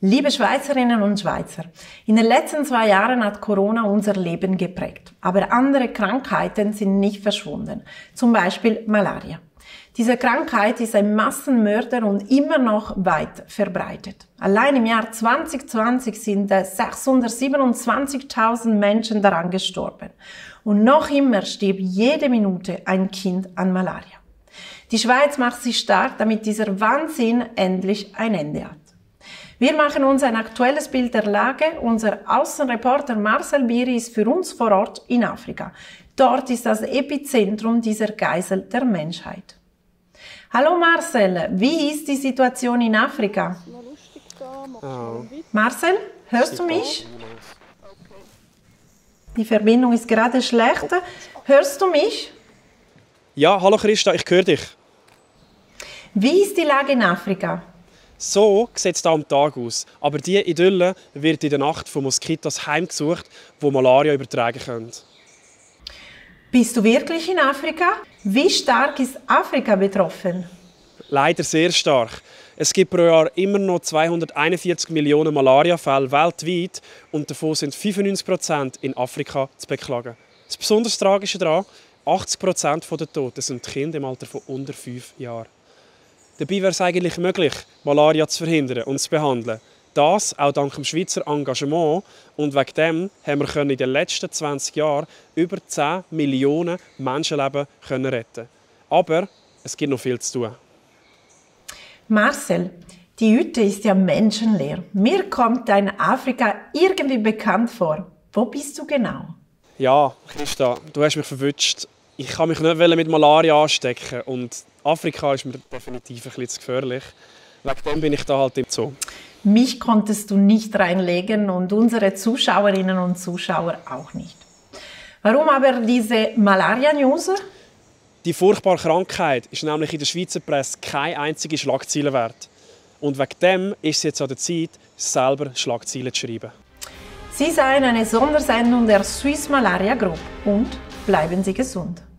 Liebe Schweizerinnen und Schweizer, in den letzten 2 Jahren hat Corona unser Leben geprägt. Aber andere Krankheiten sind nicht verschwunden. Zum Beispiel Malaria. Diese Krankheit ist ein Massenmörder und immer noch weit verbreitet. Allein im Jahr 2020 sind 627.000 Menschen daran gestorben. Und noch immer stirbt jede Minute ein Kind an Malaria. Die Schweiz macht sich stark, damit dieser Wahnsinn endlich ein Ende hat. Wir machen uns ein aktuelles Bild der Lage. Unser Außenreporter Marcel Biri ist für uns vor Ort in Afrika. Dort ist das Epizentrum dieser Geisel der Menschheit. Hallo Marcel, wie ist die Situation in Afrika? Marcel, hörst du mich? Die Verbindung ist gerade schlecht. Hörst du mich? Ja, hallo Christa, ich höre dich. Wie ist die Lage in Afrika? So sieht es hier am Tag aus. Aber diese Idylle wird in der Nacht von Moskitos heimgesucht, die Malaria übertragen können. Bist du wirklich in Afrika? Wie stark ist Afrika betroffen? Leider sehr stark. Es gibt pro Jahr immer noch 241 Millionen Malariafälle weltweit und davon sind 95% in Afrika zu beklagen. Das besonders Tragische daran, 80% der Toten sind Kinder im Alter von unter 5 Jahren. Dabei wäre es eigentlich möglich, Malaria zu verhindern und zu behandeln. Das auch dank dem Schweizer Engagement. Und wegen dem haben wir in den letzten 20 Jahren über 10 Millionen Menschenleben retten. Aber es gibt noch viel zu tun. Marcel, die Hütte ist ja menschenleer. Mir kommt dein Afrika irgendwie bekannt vor. Wo bist du genau? Ja, Christa, du hast mich verwünscht. Ich kann mich nicht mit Malaria anstecken und Afrika ist mir definitiv ein bisschen zu gefährlich. Wegen dem bin ich da halt im Zoo. Mich konntest du nicht reinlegen und unsere Zuschauerinnen und Zuschauer auch nicht. Warum aber diese Malaria-News? Die furchtbare Krankheit ist nämlich in der Schweizer Presse keine einzige Schlagzeile wert. Und wegen dem ist es jetzt an der Zeit, selber Schlagzeilen zu schreiben. Sie seien eine Sondersendung der Swiss Malaria Group und bleiben Sie gesund.